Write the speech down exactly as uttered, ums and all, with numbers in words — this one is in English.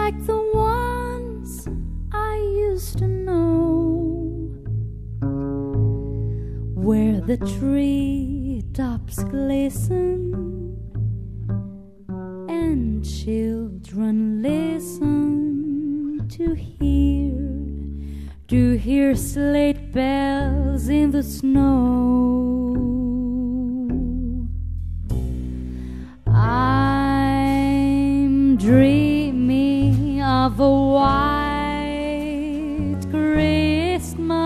like the ones I used to know, where the tree tops glisten and children listen to hear, to hear sleigh bells in the snow. I'm dreaming of a white Christmas